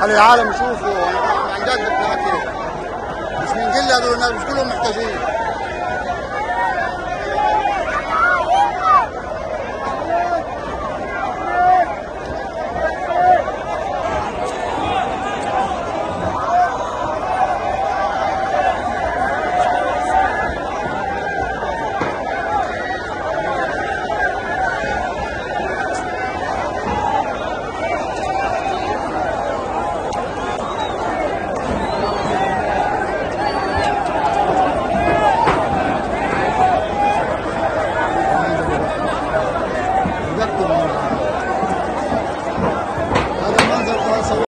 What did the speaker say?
خلي العالم يشوفوا عن جد بنحكي، مش من قله هذول الناس، مش كلهم محتاجين.